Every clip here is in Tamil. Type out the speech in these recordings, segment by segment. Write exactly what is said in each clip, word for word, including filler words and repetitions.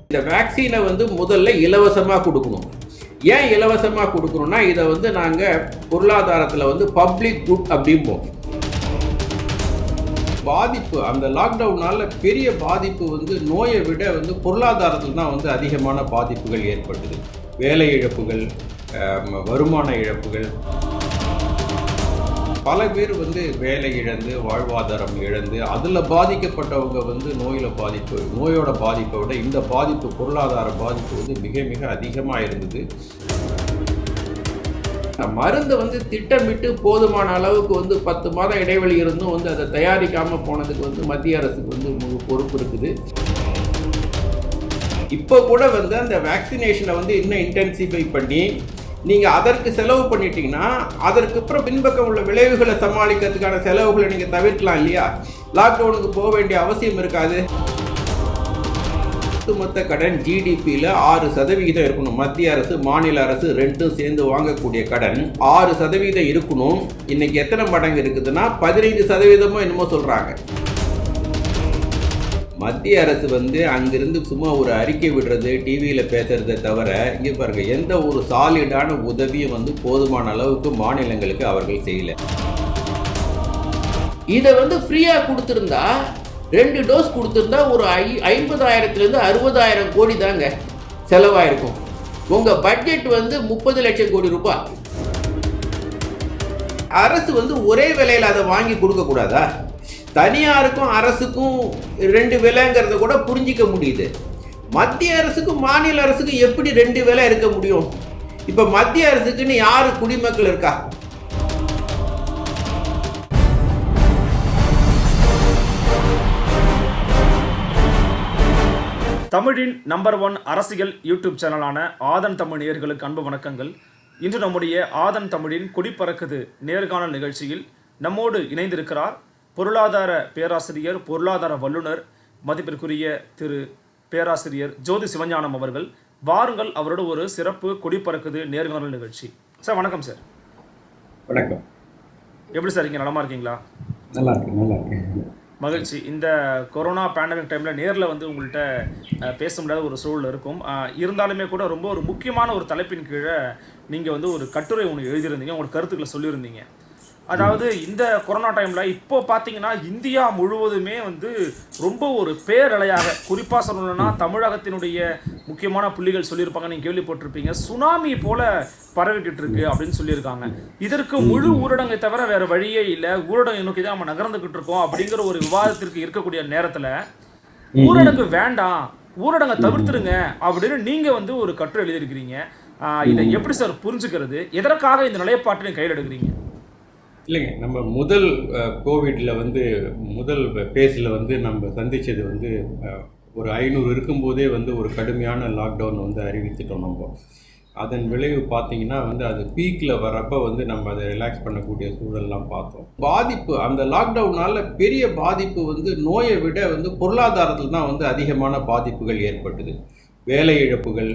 இந்த வேக்சினை வந்து முதல்ல இலவசமாக கொடுக்கணும். ஏன் இலவசமாக கொடுக்கணும்னா இதை வந்து நாங்கள் பொருளாதாரத்தில் வந்து பப்ளிக் குட் அப்படிம்போம். பாதிப்பு அந்த லாக்டவுனால் பெரிய பாதிப்பு வந்து நோயை விட வந்து பொருளாதாரத்தில் தான் வந்து அதிகமான பாதிப்புகள் ஏற்பட்டது. வேலை இழப்புகள், வருமான இழப்புகள், பல பேர் வந்து வேலை இழந்து வாழ்வாதாரம் இழந்து அதில் பாதிக்கப்பட்டவங்க வந்து நோயில் பாதிப்பு நோயோட பாதிப்பை விட இந்த பாதிப்பு பொருளாதார பாதிப்பு வந்து மிக மிக அதிகமாக இருந்தது. மருந்து வந்து திட்டமிட்டு போதுமான அளவுக்கு வந்து பத்து மாதம் இடைவெளி இருந்தும் வந்து அதை தயாரிக்காமல் போனதுக்கு வந்து மத்திய அரசுக்கு வந்து முழு பொறுப்பு இருக்குது. இப்போ கூட வந்து அந்த வேக்சினேஷனை வந்து இன்னும் இன்டென்சிஃபை பண்ணி நீங்கள் அதற்கு செலவு பண்ணிட்டீங்கன்னா அதற்கு அப்புறம் பின்பக்கம் உள்ள விளைவுகளை சமாளிக்கிறதுக்கான செலவுகளை நீங்கள் தவிர்க்கலாம் இல்லையா? லாக்டவுனுக்கு போக வேண்டிய அவசியம் இருக்காது. ஒட்டுமொத்த கடன் ஜிடிபியில் ஆறு சதவிகிதம் இருக்கணும். மத்திய அரசு மாநில அரசு ரெண்டும் சேர்ந்து வாங்கக்கூடிய கடன் ஆறு சதவீதம் இருக்கணும். இன்னைக்கு எத்தனை மடங்கு இருக்குதுன்னா பதினைந்து சதவீதமும் என்னமோ சொல்கிறாங்க. மத்திய அரசு வந்து அங்கிருந்து சும்மா ஒரு அறிக்கை விடுறது, டிவியில் பேசுறதை தவிர இங்கே பாருங்க எந்த ஒரு சாலிடான உதவியும் வந்து போதுமான அளவுக்கு மாநிலங்களுக்கு அவர்கள் செய்யல. இதை வந்து ஃப்ரீயாக கொடுத்துருந்தா ரெண்டு டோஸ் கொடுத்துருந்தா ஒரு ஐ ஐம்பதாயிரத்துலேருந்து அறுபதாயிரம் கோடி தாங்க செலவாயிருக்கும். உங்கள் பட்ஜெட் வந்து முப்பது லட்சம் கோடி ரூபாய். அரசு வந்து ஒரே விலையில் அதை வாங்கி கொடுக்கக்கூடாதா? தனியாருக்கும் அரசுக்கும் ரெண்டு விலைங்கிறத கூட புரிஞ்சிக்க முடியுது. மத்திய அரசுக்கும் மாநில அரசுக்கும் எப்படி ரெண்டு விலை இருக்க முடியும்? இப்போ மத்திய அரசுக்குன்னு யாரு குடிமக்கள் இருக்கா? தமிழின் நம்பர் ஒன் அரசியல் யூடியூப் சேனலான ஆதன் தமிழ் நேயர்களுக்கு அன்பு வணக்கங்கள். இன்று நம்முடைய ஆதன் தமிழின் குடிப்பறக்குது நேர்காணல் நிகழ்ச்சியில் நம்மோடு இணைந்திருக்கிறார் பொருளாதார பேராசிரியர், பொருளாதார வல்லுநர், மதிப்பிற்குரிய திரு பேராசிரியர் ஜோதி சிவஞானம் அவர்கள். வாருங்கள் அவரோட ஒரு சிறப்பு குடிப்பறக்குது நேர்காணல் நிகழ்ச்சி. சார் வணக்கம். சார் வணக்கம். எப்படி சார் இங்கே நலமா இருக்கீங்களா? நல்லா இருக்கு, நல்லா இருக்கு, மகிழ்ச்சி. இந்த கொரோனா பேண்டமிக் டைமில் நேரில் வந்து உங்கள்கிட்ட பேச முடியாத ஒரு சூழல் இருக்கும். இருந்தாலுமே கூட ரொம்ப ஒரு முக்கியமான ஒரு தலைப்பின் கீழே நீங்கள் வந்து ஒரு கட்டுரை ஒன்று எழுதியிருந்தீங்க, உங்களோட கருத்துக்களை சொல்லியிருந்தீங்க. அதாவது இந்த கொரோனா டைமில் இப்போ பார்த்தீங்கன்னா இந்தியா முழுவதுமே வந்து ரொம்ப ஒரு பேரலையாக, குறிப்பாக சொல்லணும்னா தமிழகத்தினுடைய முக்கியமான புள்ளிகள் சொல்லியிருப்பாங்க, நீங்கள் கேள்விப்பட்டிருப்பீங்க, சுனாமி போல பரவிக்கிட்டு இருக்கு அப்படின்னு சொல்லியிருக்காங்க. இதற்கு முழு ஊரடங்கை தவிர வேற வழியே இல்லை, ஊரடங்கை நோக்கி தான் நம்ம நகர்ந்துகிட்டு இருக்கோம் அப்படிங்கிற ஒரு விவாதத்திற்கு இருக்கக்கூடிய நேரத்தில் ஊரடங்கு வேண்டாம், ஊரடங்கை தவிர்த்துருங்க அப்படின்னு நீங்கள் வந்து ஒரு கட்டுரை எழுதியிருக்கிறீங்க. இதை எப்படி சார் புரிஞ்சுக்கிறது? எதற்காக இந்த நிலைப்பாட்டினை கையில் எடுக்கிறீங்க? இல்லைங்க, நம்ம முதல் கோவிடில் வந்து முதல் பேஸில் வந்து நம்ம சந்தித்தது வந்து ஒரு ஐநூறு இருக்கும்போதே வந்து ஒரு கடுமையான லாக்டவுன் வந்து அறிவித்துட்டோம். நம்ம அதன் விளைவு பார்த்தீங்கன்னா வந்து அது பீக்கில் வரப்போ வந்து நம்ம அதை ரிலாக்ஸ் பண்ணக்கூடிய சூழல்லாம் பார்த்தோம். பாதிப்பு அந்த லாக்டவுனால் பெரிய பாதிப்பு வந்து நோயை விட வந்து பொருளாதாரத்தில் தான் வந்து அதிகமான பாதிப்புகள் ஏற்பட்டது. வேலை இழப்புகள்,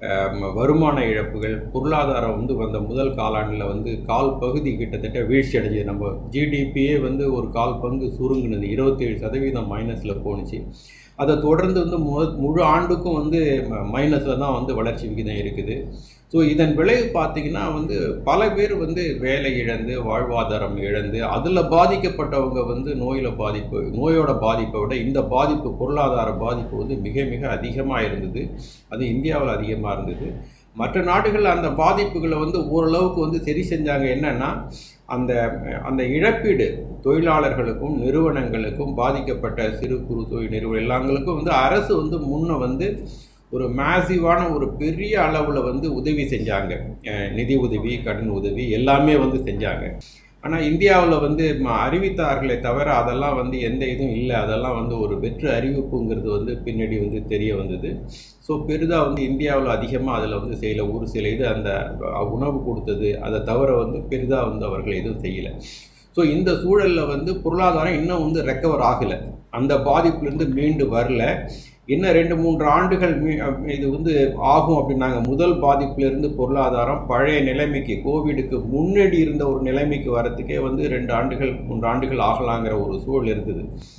வருமான இழப்புகள், பொருளாதாரம் வந்து வந்த முதல் காலாண்டில் வந்து கால் பகுதி கிட்டத்தட்ட வீழ்ச்சி அடைஞ்சது. நம்ம ஜிடிபியே வந்து ஒரு கால் பங்கு சுருங்குனது, இருபத்தேழு சதவீதம் மைனஸில் போணுச்சு. அதை தொடர்ந்து வந்து மு முழு ஆண்டுக்கும் வந்து மைனஸில் தான் வந்து வளர்ச்சி விகிதம் இருக்குது. ஸோ இதன் விளைவு பார்த்திங்கன்னா வந்து பல பேர் வந்து வேலை இழந்து வாழ்வாதாரம் இழந்து அதில் பாதிக்கப்பட்டவங்க வந்து நோயில் பாதிப்பு நோயோட பாதிப்பை விட இந்த பாதிப்பு பொருளாதார பாதிப்பு வந்து மிக மிக அதிகமாக இருந்தது. அது இந்தியாவில் அதிகமாக இருந்தது. மற்ற நாடுகள் அந்த பாதிப்புகளை வந்து ஓரளவுக்கு வந்து சரி செஞ்சாங்க. என்னென்னா அந்த அந்த இழப்பீடு தொழிலாளர்களுக்கும் நிறுவனங்களுக்கும் பாதிக்கப்பட்ட சிறு குறு தொழில் நிறுவனம் எல்லாங்களுக்கும் வந்து அரசு வந்து முன்ன வந்து ஒரு மேசிவான ஒரு பெரிய அளவில் வந்து உதவி செஞ்சாங்க. நிதி உதவி, கடன் உதவி எல்லாமே வந்து செஞ்சாங்க. ஆனால் இந்தியாவில் வந்து அறிவித்தார்களே தவிர அதெல்லாம் வந்து எந்த இதுவும் இல்லை. அதெல்லாம் வந்து ஒரு வெற்று அறிவிப்புங்கிறது வந்து பின்னாடி வந்து தெரிய வந்தது. ஸோ பெரிதாக வந்து இந்தியாவில் அதிகமாக அதில் வந்து செய்யலை. ஒரு சில இது அந்த உணவு கொடுத்தது, அதை தவிர வந்து பெரிதாக வந்து அவர்கள் எதுவும் செய்யலை. ஸோ இந்த சூழலில் வந்து பொருளாதாரம் இன்னும் வந்து ரெக்கவர் ஆகலை, அந்த பாதிப்புலேருந்து மீண்டு வரல. இன்னும் ரெண்டு மூன்று ஆண்டுகள் இது வந்து ஆகும் அப்படின்னாங்க. முதல் பாதிப்பிலிருந்து பொருளாதாரம் பழைய நிலைமைக்கு, கோவிடுக்கு முன்னாடி இருந்த ஒரு நிலைமைக்கு வரத்துக்கே வந்து ரெண்டு ஆண்டுகள் மூன்று ஆண்டுகள் ஆகலாங்கிற ஒரு சூழல் இருந்தது.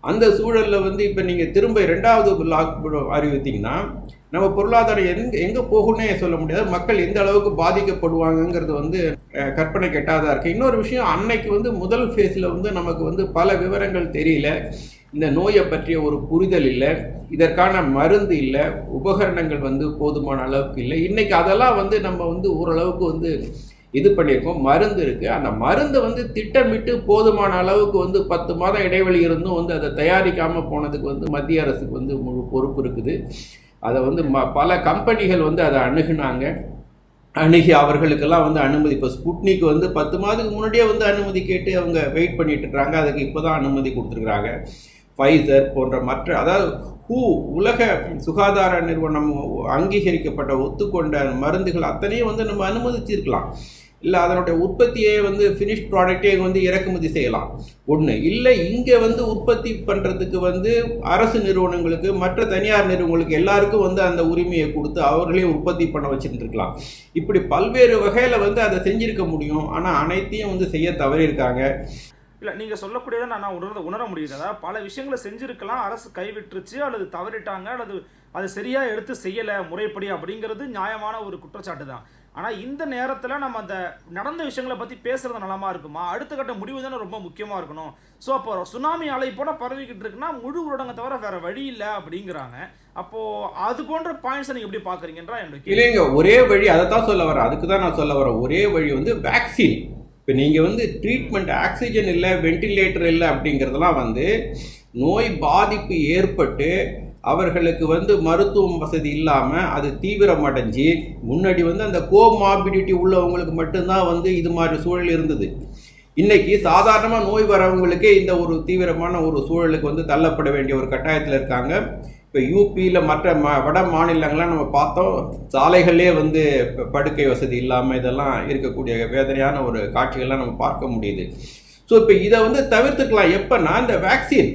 அந்த சூழலில் வந்து இப்போ நீங்கள் திரும்ப ரெண்டாவது லாக்டவுன் அறிவித்தீங்கன்னா நம்ம பொருளாதாரம் எங்க எங்கே போகுன்னே சொல்ல முடியாது. மக்கள் எந்த அளவுக்கு பாதிக்கப்படுவாங்கங்கிறது வந்து கற்பனை கெட்டாதான் இருக்குது. இன்னொரு விஷயம், அன்னைக்கு வந்து முதல் ஃபேஸில் வந்து நமக்கு வந்து பல விவரங்கள் தெரியல, இந்த நோயை பற்றிய ஒரு புரிதல் இல்லை, இதற்கான மருந்து இல்லை, உபகரணங்கள் வந்து போதுமான அளவுக்கு இல்லை. இன்றைக்கி அதெல்லாம் வந்து நம்ம வந்து ஓரளவுக்கு வந்து இது பண்ணியிருக்கோம். மருந்து இருக்குது, அந்த மருந்தை வந்து திட்டமிட்டு போதுமான அளவுக்கு வந்து பத்து மாதம் இடைவெளி இருந்தும் வந்து அதை தயாரிக்காமல் போனதுக்கு வந்து மத்திய அரசுக்கு வந்து முழு பொறுப்பு இருக்குது. அதை வந்து ம பல கம்பெனிகள் வந்து அதை அணுகுனாங்க. அணுகி அவர்களுக்கெல்லாம் வந்து அனுமதி, இப்போ ஸ்புட்னிக் வந்து பத்து மாதத்துக்கு முன்னாடியே வந்து அனுமதி கேட்டு அவங்க வெயிட் பண்ணிட்டு இருக்காங்க, அதுக்கு இப்போ தான் அனுமதி கொடுத்துருக்குறாங்க. ஃபைசர் போன்ற மற்ற, அதாவது ஹூ உலக சுகாதார நிறுவனம் அங்கீகரிக்கப்பட்ட ஒத்துக்கொண்ட மருந்துகள் அத்தனையும் வந்து நம்ம அனுமதிச்சிருக்கலாம். இல்லை அதனுடைய உற்பத்தியை வந்து ஃபினிஷ் ப்ராடக்டே வந்து இறக்குமதி செய்யலாம். ஒன்று இல்லை, இங்கே வந்து உற்பத்தி பண்ணுறதுக்கு வந்து அரசு நிறுவனங்களுக்கு மற்ற தனியார் நிறுவனங்களுக்கு எல்லாருக்கும் வந்து அந்த உரிமையை கொடுத்து அவர்களே உற்பத்தி பண்ண வச்சுருந்துருக்கலாம். இப்படி பல்வேறு வகையில் வந்து அதை செஞ்சுருக்க முடியும். ஆனால் அனைத்தையும் வந்து செய்ய தவறியிருக்காங்க. இல்லை, நீங்கள் சொல்லக்கூடியதை நான் உணர உணர முடியுது. அதாவது பல விஷயங்களை செஞ்சுருக்கலாம், அரசு கைவிட்டுருச்சு அல்லது தவறிட்டாங்க அல்லது அதை சரியாக எடுத்து செய்யலை முறைப்படி அப்படிங்கிறது நியாயமான ஒரு குற்றச்சாட்டு தான். ஆனால் இந்த நேரத்தில் நம்ம அந்த நடந்த விஷயங்களை பற்றி பேசுகிறது நலமாக இருக்குமா? அடுத்த கட்ட முடிவு தானே ரொம்ப முக்கியமாக இருக்கணும். ஸோ அப்போ சுனாமி அலை போட பரவிக்கிட்டு இருக்குன்னா முழு ஊரடங்கை தவிர வேறு வழி இல்லை அப்படிங்கிறாங்க. அப்போது அது போன்ற பாயிண்ட்ஸை நீங்கள் எப்படி பார்க்குறீங்கன்றா என்னோட இல்லைங்க, ஒரே வழி அதை தான் சொல்ல வரேன். அதுக்கு தான் நான் சொல்ல வரேன். ஒரே வழி வந்து வேக்சின். இப்போ நீங்கள் வந்து ட்ரீட்மெண்ட், ஆக்சிஜன் இல்லை, வென்டிலேட்டர் இல்லை அப்படிங்கிறதெல்லாம் வந்து நோய் பாதிப்பு ஏற்பட்டு அவர்களுக்கு வந்து மருத்துவம் வசதி இல்லாமல் அது தீவிரமடைஞ்சு முன்னாடி வந்து அந்த கோமார்பிடிட்டி உள்ளவங்களுக்கு மட்டும்தான் வந்து இது மாதிரி சூழல் இருந்தது. இன்றைக்கி சாதாரணமாக நோய் வரவங்களுக்கே இந்த ஒரு தீவிரமான ஒரு சூழலுக்கு வந்து தள்ளப்பட வேண்டிய ஒரு கட்டாயத்தில் இருக்காங்க. இப்போ யூபியில் மற்ற ம வட மாநிலங்கள்லாம் நம்ம பார்த்தோம், சாலைகளே வந்து படுக்கை வசதி இல்லாமல் இதெல்லாம் இருக்கக்கூடிய வேதனையான ஒரு காட்சிகள்லாம் நம்ம பார்க்க முடியுது. ஸோ இப்போ இதை வந்து தவிர்த்துக்கலாம். எப்போனா இந்த வேக்சின்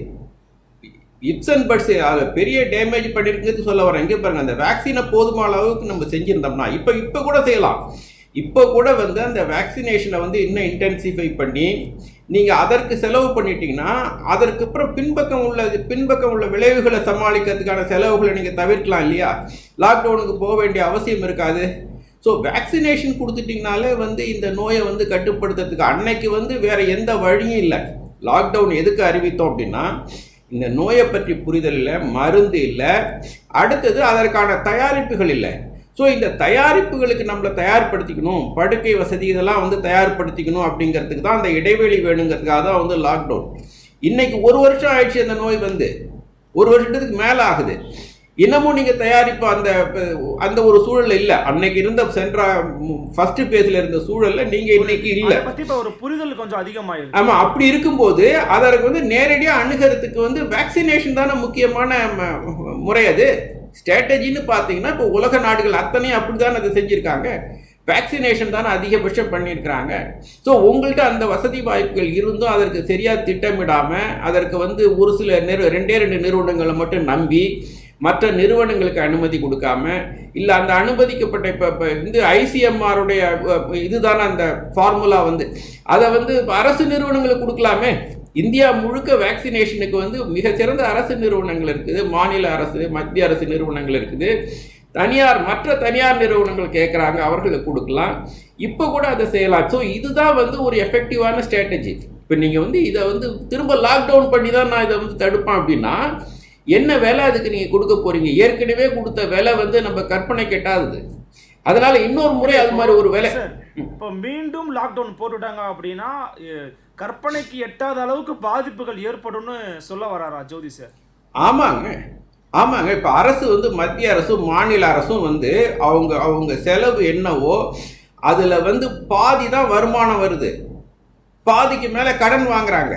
இப்சன் பட்ஸ் அதை பெரிய டேமேஜ் பண்ணியிருக்குன்னு சொல்ல வரேன். இங்கே பாருங்கள், அந்த வேக்சினை போதுமான அளவுக்கு நம்ம செஞ்சுருந்தோம்னா இப்போ இப்போ கூட செய்யலாம். இப்போ கூட வந்து அந்த வேக்சினேஷனை வந்து இன்னும் இன்டென்சிஃபை பண்ணி நீங்கள் அதற்கு செலவு பண்ணிட்டீங்கன்னா அதற்கு அப்புறம் பின்பக்கம் உள்ள பின்பக்கம் உள்ள விளைவுகளை சமாளிக்கிறதுக்கான செலவுகளை நீங்கள் தவிர்க்கலாம் இல்லையா? லாக்டவுனுக்கு போக வேண்டிய அவசியம் இருக்காது. ஸோ வேக்சினேஷன் கொடுத்துட்டிங்கனாலே வந்து இந்த நோயை வந்து கட்டுப்படுத்துறதுக்கு அன்னைக்கு வந்து வேறு எந்த வழியும் இல்லை. லாக்டவுன் எதுக்கு அறிவித்தோம் அப்படின்னா, இந்த நோயை பற்றி புரிதல் இல்லை, மருந்து இல்லை, அடுத்தது அதற்கான தயாரிப்புகள் இல்லை. ஸோ இந்த தயாரிப்புகளுக்கு நம்மளை தயார்படுத்திக்கணும், படுக்கை வசதி இதெல்லாம் வந்து தயார்படுத்திக்கணும் அப்படிங்கிறதுக்கு தான் அந்த இடைவெளி வேணுங்கிறதுக்காக தான் வந்து லாக்டவுன். இன்னைக்கு ஒரு வருஷம் ஆயிடுச்சு அந்த நோய் வந்து, ஒரு வருஷத்துக்கு மேலே ஆகுது. இன்னமும் நீங்கள் தயாரிப்பு அந்த அந்த ஒரு சூழல் இல்லை. அன்னைக்கு இருந்த சென்ற ஃபர்ஸ்ட் பேஸ்ல இருந்த சூழல்ல நீங்க இன்னைக்கு இல்லை. பத்தி இப்ப ஒரு புரிதல் கொஞ்சம் அதிகமாயிருக்கு. ஆமா, அப்படி இருக்கும்போது அதற்கு வந்து நேரடியாக அணுகிறதுக்கு வந்து வேக்சினேஷன் தானே முக்கியமான முறை. அது ஸ்ட்ராட்டஜின்னு பார்த்தீங்கன்னா இப்போ உலக நாடுகள் அத்தனையும் அப்படிதான் அதை செஞ்சிருக்காங்க. வேக்சினேஷன் தானே அதிகபட்சம் பண்ணியிருக்கிறாங்க. ஸோ உங்கள்கிட்ட அந்த வசதி வாய்ப்புகள் இருந்தும் அதற்கு சரியாக திட்டமிடாமல் அதற்கு வந்து ஒரு சில நிறு ரெண்டே ரெண்டு நிறுவனங்களை மட்டும் நம்பி மற்ற நிறுவனங்களுக்கு அனுமதி கொடுக்காம, இல்லை அந்த அனுமதிக்கப்பட்ட இப்போ இப்போ வந்து ஐசிஎம்ஆருடைய இதுதானே அந்த ஃபார்முலா வந்து அதை வந்து அரசு நிறுவனங்களுக்கு கொடுக்கலாமே. இந்தியா முழுக்க வேக்சினேஷனுக்கு வந்து மிகச்சிறந்த அரசு நிறுவனங்கள் இருக்குது, மாநில அரசு மத்திய அரசு நிறுவனங்கள் இருக்குது, தனியார் மற்ற தனியார் நிறுவனங்கள் கேட்குறாங்க, அவர்களுக்கு கொடுக்கலாம். இப்போ கூட அதை செய்யலாம். ஸோ இதுதான் வந்து ஒரு எஃபெக்டிவான ஸ்ட்ராட்டஜி. இப்போ நீங்கள் வந்து இதை வந்து திரும்ப லாக்டவுன் பண்ணி தான் நான் இதை வந்து தடுப்பேன் அப்படின்னா என்ன வேலை அதுக்கு நீங்கள் கொடுக்க போகிறீங்க? ஏற்கனவே கொடுத்த வேலை வந்து நம்ம கற்பனை கெட்டாதது. அதனால இன்னொரு முறை அது மாதிரி ஒரு வேலை. இப்போ மீண்டும் லாக்டவுன் போட்டுட்டாங்க அப்படின்னா கற்பனைக்கு எட்டாத அளவுக்கு பாதிப்புகள் ஏற்படும்னு சொல்ல வராரா ஜோதி சார்? ஆமாங்க ஆமாங்க இப்போ அரசு வந்து மத்திய அரசும் மாநில அரசும் வந்து அவங்க அவங்க செலவு என்னவோ அதில் வந்து பாதி தான் வருமானம் வருது, பாதிக்கு மேலே கடன் வாங்குறாங்க.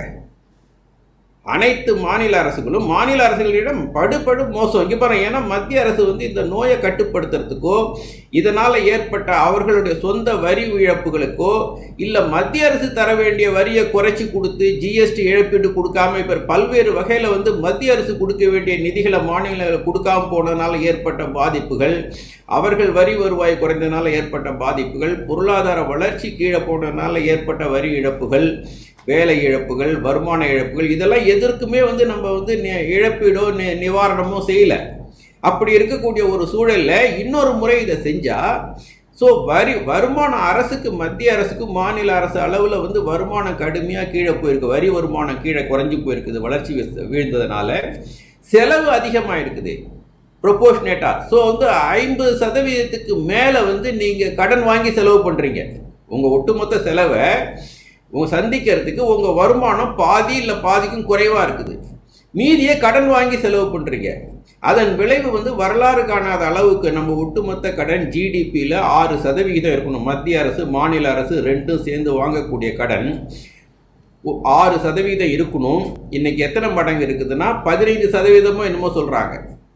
அனைத்து மாநில அரசுகளும் மாநில அரசுகளிடம் படுபடு மோசம். இங்கே பாருங்க, ஏன்னா மத்திய அரசு வந்து இந்த நோயை கட்டுப்படுத்துறதுக்கோ இதனால் ஏற்பட்ட அவர்களுடைய சொந்த வரி இழப்புகளுக்கோ இல்லை மத்திய அரசு தர வேண்டிய வரியை குறைச்சி கொடுத்து ஜிஎஸ்டி இழப்பீடு கொடுக்காம இப்போ பல்வேறு வகையில் வந்து மத்திய அரசு கொடுக்க வேண்டிய நிதிகளை மாநிலங்கள் கொடுக்காம போனதுனால ஏற்பட்ட பாதிப்புகள், அவர்கள் வரி வருவாய் குறைந்ததுனால ஏற்பட்ட பாதிப்புகள், பொருளாதார வளர்ச்சி கீழே போனதுனால ஏற்பட்ட வரி இழப்புகள், வேலை இழப்புகள், வருமான இழப்புகள், இதெல்லாம் எதற்குமே வந்து நம்ம வந்து இழப்பீடோ நிவாரணமோ செய்யலை. அப்படி இருக்கக்கூடிய ஒரு சூழலில் இன்னொரு முறை இதை செஞ்சால், ஸோ வரி வருமானம் அரசுக்கு, மத்திய அரசுக்கு மாநில அரசு அளவில் வந்து வருமானம் கடுமையாக கீழே போயிருக்கு, வரி வருமானம் கீழே குறைஞ்சி போயிருக்குது, வளர்ச்சி வீழ்ந்ததுனால செலவு அதிகமாக இருக்குது ப்ரொபோர்ஷனேட்டாக. ஸோ வந்து ஐம்பது சதவீதத்துக்கு மேலே வந்து நீங்கள் கடன் வாங்கி செலவு பண்ணுறீங்க. உங்கள் ஒட்டுமொத்த செலவை உங்கள் சந்திக்கிறதுக்கு உங்கள் வருமானம் பாதி இல்லை பாதிக்கும் குறைவாக இருக்குது, மீதியை கடன் வாங்கி செலவு பண்ணுறீங்க. அதன் விளைவு வந்து வரலாறு காணாத அளவுக்கு நம்ம ஒட்டுமொத்த கடன் ஜிடிபியில் ஆறு சதவிகிதம் இருக்கணும். மத்திய அரசு மாநில அரசு ரெண்டும் சேர்ந்து வாங்கக்கூடிய கடன் ஆறு சதவீதம் இருக்கணும். இன்னைக்கு எத்தனை மடங்கு இருக்குதுன்னா பதினைந்து சதவீதமும் என்னமோ சொல்கிறாங்க.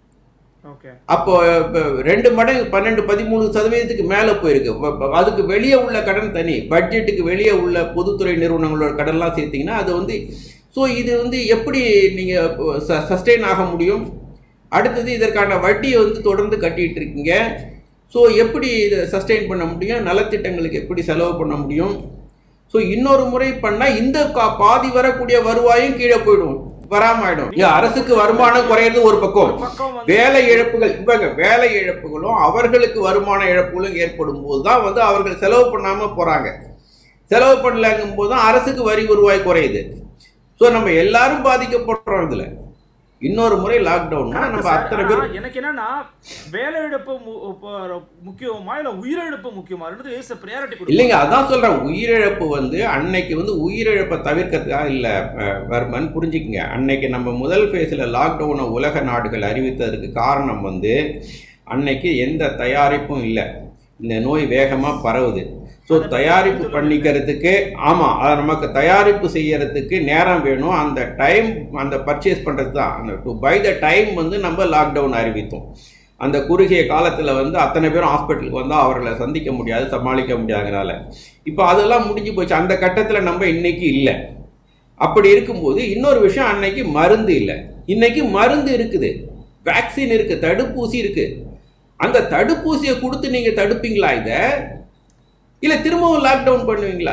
அப்போ ரெண்டு மடங்கு பன்னெண்டு பதிமூணு சதவீதத்துக்கு மேலே போயிருக்கு. அதுக்கு வெளியே உள்ள கடன் தனி, பட்ஜெட்டுக்கு வெளியே உள்ள பொதுத்துறை நிறுவனங்களோட கடன்லாம் சேர்த்திங்கன்னா அது வந்து, ஸோ இது வந்து எப்படி நீங்கள் சஸ்டெயின் ஆக முடியும்? அடுத்தது இதற்கான வட்டியை வந்து தொடர்ந்து கட்டிகிட்டு இருக்கீங்க. ஸோ எப்படி இதை சஸ்டெயின் பண்ண முடியும்? நலத்திட்டங்களுக்கு எப்படி செலவு பண்ண முடியும்? ஸோ இன்னொரு முறை பண்ணால் இந்த பாதி வரக்கூடிய வருவாயும் கீழே போயிடும், வராமாயிடும். அரசுக்கு வருமானம் குறையிறது ஒரு பக்கம், வேலை இழப்புகள் இவங்க வேலை இழப்புகளும் அவர்களுக்கு வருமான இழப்புகளும் ஏற்படும் போது தான் வந்து அவர்கள் செலவு பண்ணாம போறாங்க. செலவு பண்ணலங்கும் போது தான் அரசுக்கு வரி வருவாய் குறையுது. ஸோ நம்ம எல்லாரும் பாதிக்கப்படுறோம். இதுல இன்னொரு முறை லாக்டவுன்னா நம்ம அத்தனை பேர், எனக்கு என்னன்னா வேலை இழப்பு முக்கியமா இல்ல உயிரிழப்பு முக்கியமா பிரியாரிட்டி இல்லைங்க. அதான் சொல்றேன், உயிரிழப்பு வந்து அன்னைக்கு வந்து உயிரிழப்பை தவிர்க்கிறதுக்காக இல்லை வர்மன், புரிஞ்சுக்குங்க. அன்னைக்கு நம்ம முதல் ஃபேஸில் லாக்டவுனை உலக நாடுகள் அறிவித்ததற்கு காரணம் வந்து அன்னைக்கு எந்த தயாரிப்பும் இல்லை, இந்த நோய் வேகமாக பரவுது. ஸோ தயாரிப்பு பண்ணிக்கிறதுக்கு, ஆமாம், அதை நமக்கு தயாரிப்பு செய்யறதுக்கு நேரம் வேணும். அந்த டைம், அந்த பர்ச்சேஸ் பண்ணுறது தான், அந்த டு பை த டைம் வந்து நம்ம லாக்டவுன் அறிவித்தோம். அந்த குறுகிய காலத்தில் வந்து அத்தனை பேரும் ஹாஸ்பிட்டலுக்கு வந்தால் அவர்களை சந்திக்க முடியாது, சமாளிக்க முடியாதனால இப்போ அதெல்லாம் முடிஞ்சு போச்சு. அந்த கட்டத்தில் நம்ம இன்னைக்கு இல்லை. அப்படி இருக்கும்போது இன்னொரு விஷயம், அன்னைக்கு மருந்து இல்லை, இன்னைக்கு மருந்து இருக்குது, வேக்சின் இருக்குது, தடுப்பூசி இருக்குது. அந்த தடுப்பூசியை கொடுத்து நீங்கள் தடுப்பீங்களா இதை, இல்லை திரும்பவும் லாக்டவுன் பண்ணுவீங்களா?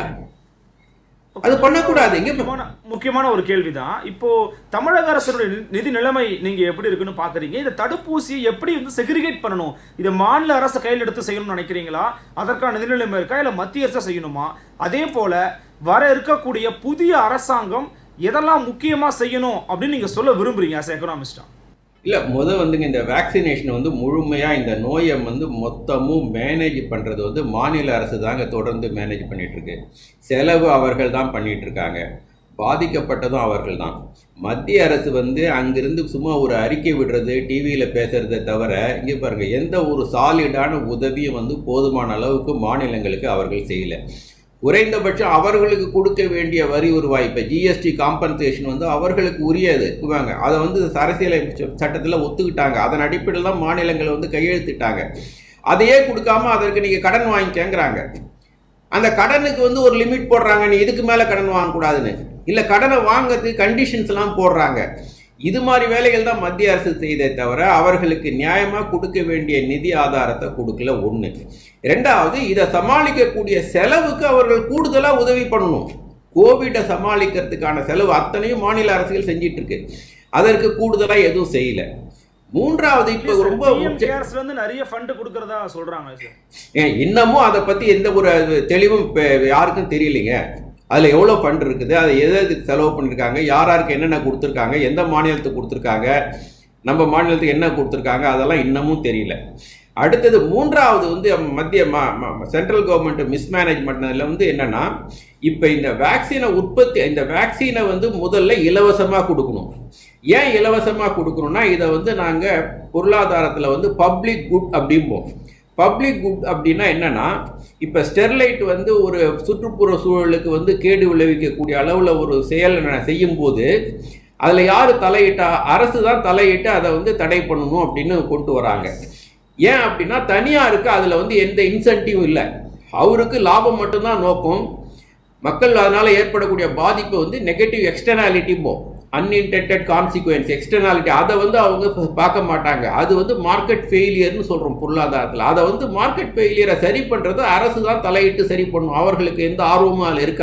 அது பண்ணக்கூடாது. இங்க முக்கியமான ஒரு கேள்விதான். இப்போ தமிழக அரசுடைய நிதி நிலைமை நீங்க எப்படி இருக்குன்னு பாக்குறீங்க? இந்த தடுப்பூசி எப்படி வந்து செக்ரிகேட் பண்ணணும்? இதை மாநில அரசு கையில் எடுத்து செய்யணும்னு நினைக்கிறீங்களா? அதற்கான நிதி நிலைமை இருக்கா, இல்ல மத்திய அரசு செய்யணுமா? அதே போல வர இருக்கக்கூடிய புதிய அரசாங்கம் எதெல்லாம் முக்கியமா செய்யணும் அப்படின்னு நீங்க சொல்ல விரும்புறீங்க ஆஸ் எக்கனாமிஸ்டா? இல்லை, முதல் வந்துங்க இந்த வேக்சினேஷன் வந்து முழுமையாக இந்த நோயை வந்து மொத்தமும் மேனேஜ் பண்ணுறது வந்து மாநில அரசு தாங்க தொடர்ந்து மேனேஜ் பண்ணிகிட்ருக்கு. செலவு அவர்கள் தான் பண்ணிகிட்ருக்காங்க, பாதிக்கப்பட்டதும் அவர்கள் தான். மத்திய அரசு வந்து அங்கிருந்து சும்மா ஒரு அறிக்கை விடுறது, டிவியில் பேசுகிறத தவிர இங்கே பாருங்கள், எந்த ஒரு சாலிடான உதவியும் வந்து போதுமான அளவுக்கு மாநிலங்களுக்கு அவர்கள் செய்யலை. குறைந்தபட்சம் அவர்களுக்கு கொடுக்க வேண்டிய வரி வருவாய், இப்போ ஜிஎஸ்டி காம்பன்சேஷன் வந்து அவர்களுக்கு உரியது வாங்க, அதை வந்து அரசியலமைப்பு சட்டத்தில் ஒத்துக்கிட்டாங்க. அதன் அடிப்படையில் தான் மாநிலங்கள் வந்து கையெழுத்திட்டாங்க. அதையே கொடுக்காம அதற்கு நீங்கள் கடன் வாங்கிக்கங்கிறாங்க. அந்த கடனுக்கு வந்து ஒரு லிமிட் போடுறாங்க, நீ இதுக்கு மேலே கடன் வாங்கக்கூடாதுன்னு. இல்லை, கடனை வாங்கிறதுக்கு கண்டிஷன்ஸ் எல்லாம் போடுறாங்க. இது மாதிரி வேலைகள் தான் மத்திய அரசு செய்தே தவிர அவர்களுக்கு நியாயமாக கொடுக்க வேண்டிய நிதி ஆதாரத்தை கொடுக்கல. ஒன்று. ரெண்டாவது, இதை சமாளிக்கக்கூடிய செலவுக்கு அவர்கள் கூடுதலாக உதவி பண்ணணும். கோவிடை சமாளிக்கிறதுக்கான செலவு அத்தனையும் மாநில அரசுகள் செஞ்சிட்டு இருக்கு, அதற்கு கூடுதலாக எதுவும் செய்யல. மூன்றாவது, இப்போ ரொம்ப நிறைய ஃபண்ட் கொடுக்கறதா சொல்றாங்க. இன்னமும் அதை பற்றி எந்த ஒரு தெளிவும் யாருக்கும் தெரியலைங்க. அதில் எவ்வளோ ஃபண்ட் இருக்குது, அதை எது எதுக்கு செலவு பண்ணியிருக்காங்க, யார் யாருக்கு என்னென்ன கொடுத்துருக்காங்க, எந்த மாநிலத்துக்கு கொடுத்துருக்காங்க, நம்ம மாநிலத்துக்கு என்ன கொடுத்துருக்காங்க, அதெல்லாம் இன்னமும் தெரியல. அடுத்தது மூன்றாவது வந்து மத்திய சென்ட்ரல் கவர்மெண்ட் மிஸ்மேனேஜ்மெண்ட்ல வந்து என்னன்னா, இப்போ இந்த வேக்சினை உற்பத்தி, இந்த வேக்சினை வந்து முதல்ல இலவசமாக கொடுக்கணும். ஏன் இலவசமாக கொடுக்கணும்னா, இதை வந்து நாங்கள் பொருளாதாரத்தில் வந்து பப்ளிக் குட் அப்படிம்போம். பப்ளிக் குட் அப்படின்னா என்னன்னா, இப்போ ஸ்டெர்லைட் வந்து ஒரு சுற்றுப்புற சூழலுக்கு வந்து கேடு விளைவிக்கக்கூடிய அளவில் ஒரு செயல் செய்யும் போது அதில் யார் தலையிட்டா? அரசு தான் தலையிட்டு அதை வந்து தடை பண்ணணும் அப்படின்னு கொண்டு வராங்க. ஏன் அப்படின்னா, தனியாருக்கு அதில் வந்து எந்த இன்சென்டிவும் இல்லை, அவருக்கு லாபம் மட்டும்தான் நோக்கம். மக்கள் அதனால் ஏற்படக்கூடிய பாதிப்பு வந்து நெகட்டிவ் எக்ஸ்டர்னாலிட்டிம்போ, அன்இன்டென்டட் கான்சிக்வன்ஸ், எக்ஸ்டர்னாலிட்டி, அதை வந்து அவங்க பார்க்க மாட்டாங்க. அது வந்து மார்க்கெட் ஃபெயிலியர்னு சொல்கிறோம் பொருளாதாரத்தில். அதை வந்து மார்க்கெட் ஃபெயிலியரை சரி பண்ணுறது அரசு தான் தலையிட்டு சரி பண்ணணும். அவர்களுக்கு எந்த ஆர்வமும் அதில் இருக்காது.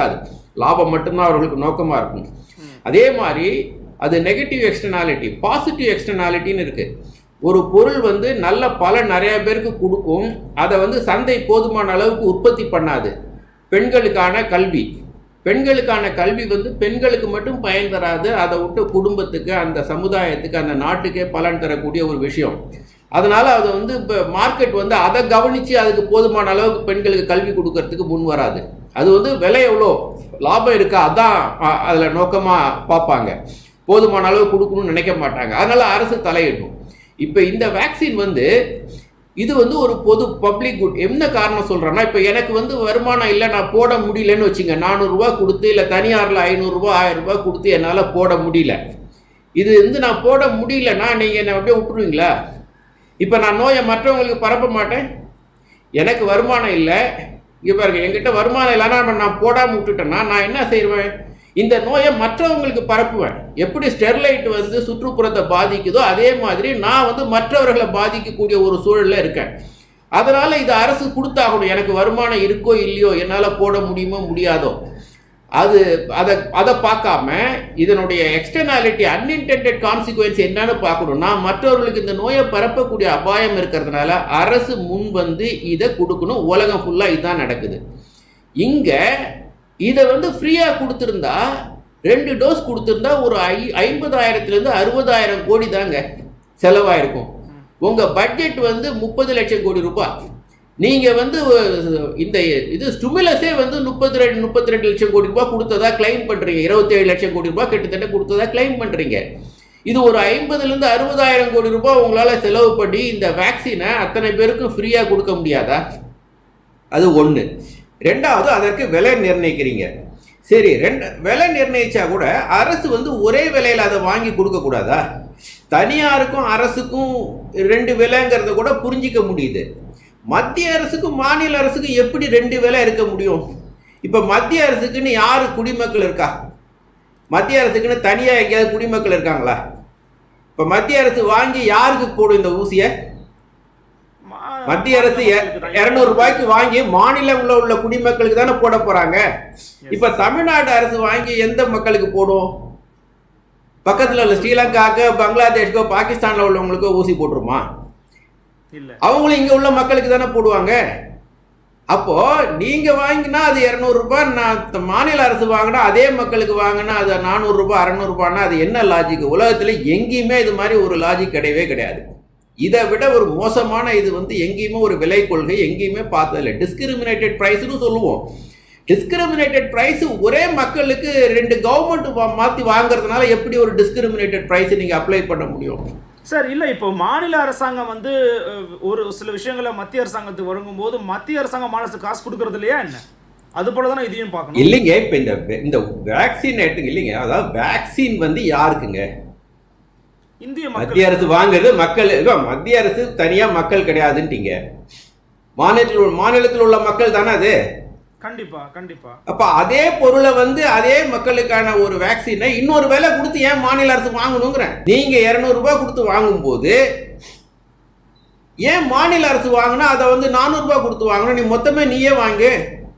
லாபம் மட்டும்தான் அவர்களுக்கு நோக்கமாக இருக்கும். அதே மாதிரி அது நெகட்டிவ் எக்ஸ்டர்னாலிட்டி, பாசிட்டிவ் எக்ஸ்டர்னாலிட்டின்னு இருக்குது. ஒரு பொருள் வந்து நல்ல பலன் நிறைய பேருக்கு கொடுக்கும், அதை வந்து சந்தை போதுமான அளவுக்கு உற்பத்தி பண்ணாது. பெண்களுக்கான கல்வி பெண்களுக்கான கல்வி வந்து பெண்களுக்கு மட்டும் பயன் தராது, அதை விட்டு குடும்பத்துக்கு, அந்த சமுதாயத்துக்கு, அந்த நாட்டுக்கே பலன் தரக்கூடிய ஒரு விஷயம். அதனால் அது வந்து இப்போ மார்க்கெட் வந்து அதை கவனித்து அதுக்கு போதுமான அளவுக்கு பெண்களுக்கு கல்வி கொடுக்கறதுக்கு முன் வராது. அது வந்து விலை எவ்வளோ, லாபம் இருக்கா, அதான் அதில் நோக்கமாக பார்ப்பாங்க. போதுமான அளவு கொடுக்கணும்னு நினைக்க மாட்டாங்க. அதனால் அரசு தலையிடணும். இப்போ இந்த வேக்சின் வந்து இது வந்து ஒரு பொது பப்ளிக் குட். என்ன காரணம் சொல்கிறேன்னா, இப்போ எனக்கு வந்து வருமானம் இல்லை, நான் போட முடியலன்னு வச்சுங்க, நானூறுரூவா கொடுத்து இல்லை தனியாரில் ஐநூறுரூவா ஆயிரம் ரூபாய் கொடுத்து என்னால் போட முடியல. இது வந்து நான் போட முடியலன்னா நீங்கள் என்னை அப்படியே விட்டுருவீங்களா? இப்போ நான் நோயை மற்றவங்களுக்கு பரப்ப மாட்டேன். எனக்கு வருமானம் இல்லை, இங்கே பாருங்க, என்கிட்ட வருமானம் இல்லைன்னா நான் போடாமல் விட்டுட்டேன்னா நான் என்ன செய்வேன்? இந்த நோயை மற்றவங்களுக்கு பரப்புவேன். எப்படி ஸ்டெர்லைட் வந்து சுற்றுப்புறத்தை பாதிக்குதோ அதே மாதிரி நான் வந்து மற்றவர்களை பாதிக்கக்கூடிய ஒரு சூழலில் இருக்கேன். அதனால் இது அரசு கொடுத்தாகணும். எனக்கு வருமானம் இருக்கோ இல்லையோ, என்னால் போட முடியுமோ முடியாதோ, அது அதை அதை பார்க்காம இதனுடைய எக்ஸ்டர்னாலிட்டி, அன்இன்டெண்டட் கான்சிக்வன்ஸ் என்னன்னு பார்க்கணும். நான் மற்றவர்களுக்கு இந்த நோயை பரப்பக்கூடிய அபாயம் இருக்கிறதுனால அரசு முன் வந்து இதை கொடுக்கணும். உலகம் ஃபுல்லாக இதுதான் நடக்குது. இங்கே இதை வந்து ஃப்ரீயாக கொடுத்துருந்தா, ரெண்டு டோஸ் கொடுத்துருந்தா ஒரு ஐ ஐம்பதாயிரத்துலேருந்து அறுபதாயிரம் கோடி தாங்க செலவாயிருக்கும். உங்கள் பட்ஜெட் வந்து முப்பது லட்சம் கோடி ரூபாய். நீங்கள் வந்து இந்த இது ஸ்டிமுலஸே வந்து முப்பத்தி ரெண்டு முப்பத்தி ரெண்டு லட்சம் கோடி ரூபாய் கொடுத்ததா கிளைம் பண்ணுறீங்க. இருபத்தேழு லட்சம் கோடி ரூபாய் கிட்டத்தட்ட கொடுத்ததா கிளைம் பண்ணுறீங்க. இது ஒரு ஐம்பதுலேருந்து அறுபதாயிரம் கோடி ரூபாய் உங்களால் செலவு பண்ணி இந்த வேக்சினை அத்தனை பேருக்கும் ஃப்ரீயாக கொடுக்க முடியாதா? அது ஒன்று. ரெண்டாவது, அதற்கு விலை நிர்ணயிக்கிறீங்க. சரி, ரெண்டு விலை நிர்ணயிச்சா கூட அரசு வந்து ஒரே விலையில் அதை வாங்கி கொடுக்கக்கூடாதா? தனியாருக்கும் அரசுக்கும் ரெண்டு விலைங்கிறத கூட புரிஞ்சிக்க முடியுது. மத்திய அரசுக்கும் மாநில அரசுக்கும் எப்படி ரெண்டு விலை இருக்க முடியும்? இப்போ மத்திய அரசுக்குன்னு யாரு குடிமக்கள் இருக்கா? மத்திய அரசுக்குன்னு தனியாக எங்கேயாவது குடிமக்கள் இருக்காங்களா? இப்போ மத்திய அரசு வாங்கி யாருக்கு போடும் இந்த ஊசியை? மத்திய அரசு இருநூறு ரூபாய்க்கு வாங்கி மாநிலங்களில் உள்ள குடிமக்களுக்கு தானே போட போறாங்க. இப்ப தமிழ்நாடு அரசு வாங்கி எந்த மக்களுக்கு போடும்? பக்கத்துல உள்ள ஸ்ரீலங்காக்கு, பங்களாதேஷ்க்கோ, பாகிஸ்தான்ல உள்ளவங்களுக்கோ ஊசி போட்டுருமா? அவங்களும் இங்க உள்ள மக்களுக்கு தானே போடுவாங்க. அப்போ நீங்க வாங்கினா அது இருநூறு ரூபாய், நான் மாநில அரசு வாங்கினா அதே மக்களுக்கு வாங்கினா அது நானூறு ரூபாய் அறுநூறு ரூபாய்னா அது என்ன லாஜிக்? உலகத்துல எங்கேயுமே இது மாதிரி ஒரு லாஜிக் கிடையவே கிடையாது. இதை விட ஒரு மோசமான இது வந்து எங்கேயுமே ஒரு விலை கொள்கை எங்கேயுமே பார்த்ததில்லை. டிஸ்கிரிமினேட்டட் ப்ரைஸ்னு சொல்லுவோம். டிஸ்கிரிமினேட்டட் ப்ரைஸ் ஒரே மக்களுக்கு ரெண்டு கவர்மெண்ட் மாற்றி வாங்குறதுனால எப்படி ஒரு டிஸ்கிரிமினேட்டட் ப்ரைஸ் நீங்கள் அப்ளை பண்ண முடியும்? சார், இல்லை, இப்போ மாநில அரசாங்கம் வந்து ஒரு சில விஷயங்களை மத்திய அரசாங்கத்துக்கு வழங்கும் போது மத்திய அரசாங்கம் மாநிலத்துக்கு காசு கொடுக்கறது இல்லையா என்ன? அது போல தானே இதையும் பார்க்கணும். இல்லைங்க, இப்போ இந்த இந்த வேக்சின் எடுத்துங்க இல்லைங்க, அதாவது வேக்சின் வந்து யாருக்குங்க? இந்திய மத்திய அரசு வாங்குறது மக்கள். மத்திய அரசு தனியா மக்கள் கிடையாதுன்றீங்க. மாநிலத்தில் மாநிலத்தில் உள்ள மக்கள் தானே அது. கண்டிப்பா கண்டிப்பா. அப்ப அதே பொருளை வந்து அதே மக்களுக்கான ஒரு வேக்சினை இன்னொரு விலை கொடுத்து ஏன் மாநில அரசு வாங்கணுங்கிறேன். நீங்க இருநூறு ரூபாய் கொடுத்து வாங்கும் போது ஏன் மாநில அரசு வாங்கினா அதை வந்து நானூறு ரூபாய் கொடுத்து வாங்கணும்? நீ மொத்தமே நீயே வாங்கு.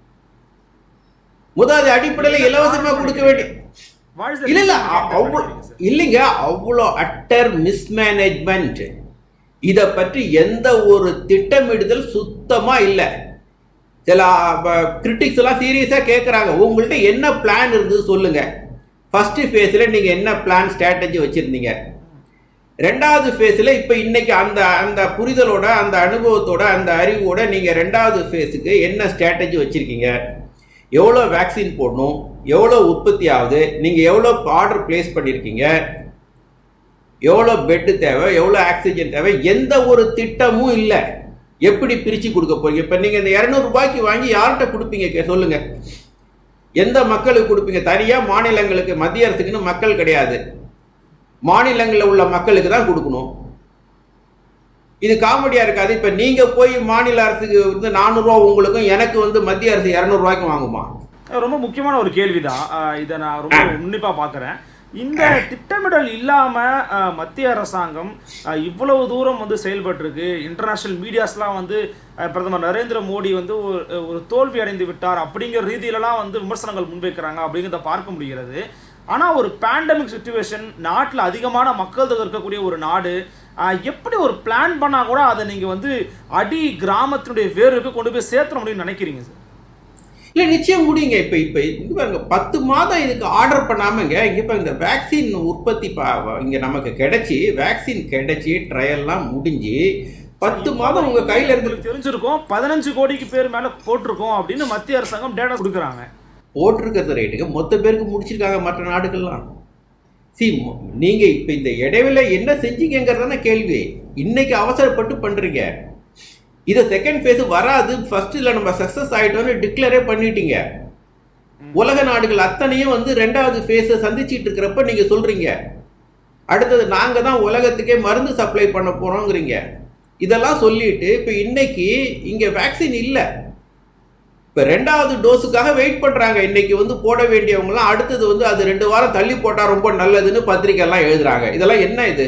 முதல் அடிப்படையில் இலவசமா கொடுக்க வேண்டிய இல்ல இல்ல இல்லைங்க, அவ்வளோ அட்டர் மிஸ்மேனேஜ்மெண்ட். இதை பற்றி எந்த ஒரு திட்டமிடுதல் சுத்தமா இல்லை. சில கிரிட்டிக்ஸ் எல்லாம் சீரியஸா கேட்குறாங்க, உங்கள்கிட்ட என்ன பிளான் இருந்தது சொல்லுங்க. ஃபர்ஸ்ட் ஃபேஸ்ல நீங்க என்ன பிளான் ஸ்ட்ராட்டஜி வச்சிருந்தீங்க? ரெண்டாவது ஃபேஸில் இப்போ இன்னைக்கு அந்த அந்த புரிதலோட, அந்த அனுபவத்தோட, அந்த அறிவோட நீங்கள் ரெண்டாவது ஃபேஸுக்கு என்ன ஸ்ட்ராட்டஜி வச்சுருக்கீங்க? எவ்வளோ வேக்சின் போடணும், எவ்வளோ உற்பத்தி ஆகுது, நீங்கள் எவ்வளோ ஆர்டர் பிளேஸ் பண்ணியிருக்கீங்க, எவ்வளோ பெட்டு தேவை, எவ்வளோ ஆக்சிஜன் தேவை, எந்த ஒரு திட்டமும் இல்லை. எப்படி பிரித்து கொடுக்க போறீங்க? இப்போ நீங்கள் இந்த இரநூறு ரூபாய்க்கு வாங்கி யார்கிட்ட கொடுப்பீங்க சொல்லுங்க? எந்த மக்களுக்கு கொடுப்பீங்க? தனியாக மாநிலங்களுக்கு, மத்திய அரசுக்குன்னு மக்கள் கிடையாது, மாநிலங்களில் உள்ள மக்களுக்கு தான் கொடுக்கணும். இது காமெடியா இருக்காது. இப்போ நீங்க போய் மாநில அரசுக்கு வந்து நானூறுரூவா உங்களுக்கும், எனக்கு வந்து மத்திய அரசு இரநூறுவாய்க்கும் வாங்குமா? ரொம்ப முக்கியமான ஒரு கேள்விதான். இதை நான் ரொம்ப உன்னிப்பாக பார்க்குறேன். இந்த திட்டமிடல் இல்லாமல் மத்திய அரசாங்கம் இவ்வளவு தூரம் வந்து செயல்பட்டிருக்கு. இன்டர்நேஷ்னல் மீடியாஸ்லாம் வந்து பிரதமர் நரேந்திர மோடி வந்து ஒரு ஒரு தோல்வி அடைந்து விட்டார் அப்படிங்கிற ரீதியிலலாம் வந்து விமர்சனங்கள் முன்வைக்கிறாங்க அப்படிங்கிறத பார்க்க முடிகிறது. ஆனால் ஒரு பேண்டமிக் சுச்சுவேஷன், நாட்டில் அதிகமான மக்கள் தொகை இருக்கக்கூடிய ஒரு நாடு, எப்படி ஒரு பிளான் பண்ணால் கூட அதை நீங்கள் வந்து அடி கிராமத்தினுடைய வேருக்கு கொண்டு போய் சேர்த்துட முடியும்னு நினைக்கிறீங்க சார்? இல்லை, நிச்சயம் முடியுங்க. இப்போ இப்போ இங்கே பாருங்க, பத்து மாதம் இதுக்கு ஆர்டர் பண்ணாமங்க இங்கே இப்போ இந்த வேக்சின் உற்பத்தி இங்கே நமக்கு கிடைச்சி, வேக்சின் கிடைச்சி ட்ரையல்லாம் முடிஞ்சு பத்து மாதம் உங்கள் கையில் இருந்து தெரிஞ்சிருக்கும். பதினஞ்சு கோடிக்கு பேர் மேலே போட்டிருக்கோம் அப்படின்னு மத்திய அரசாங்கம் டேட்டா கொடுக்குறாங்க. போட்டிருக்கிறது ரேட்டுக்கு மொத்த பேருக்கு முடிச்சிருக்காங்க மற்ற நாடுகள்லாம். சி, நீங்கள் இப்போ இந்த இடைவெளி என்ன செஞ்சீங்கிறதான கேள்வி. இன்னைக்கு அவசரப்பட்டு பண்ணுறீங்க. இதை செகண்ட் ஃபேஸ் வராது, ஃபர்ஸ்ட்டில் நம்ம சக்ஸஸ் ஆகிட்டோன்னு டிக்ளரே பண்ணிட்டீங்க. உலக நாடுகள் அத்தனையும் வந்து ரெண்டாவது ஃபேஸை சந்திச்சிட்டு இருக்கிறப்ப நீங்கள் சொல்கிறீங்க அடுத்தது நாங்கள் தான் உலகத்துக்கே மருந்து சப்ளை பண்ண போகிறோங்கிறீங்க. இதெல்லாம் சொல்லிட்டு இப்போ இன்னைக்கு இங்கே வேக்சின் இல்லை. இப்போ ரெண்டாவது டோஸுக்காக வெயிட் பண்ணுறாங்க. இன்னைக்கு வந்து போட வேண்டியவங்களாம் அடுத்தது வந்து அது ரெண்டு வாரம் தள்ளி போட்டால் ரொம்ப நல்லதுன்னு பத்திரிக்கைலாம் எழுதுறாங்க. இதெல்லாம் என்ன இது?